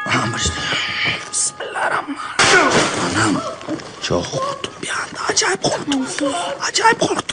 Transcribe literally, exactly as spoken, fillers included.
Bismillahirrahmanirrahim. Anam çok korktum bir anda. Acayip korktum. Acayip korktum.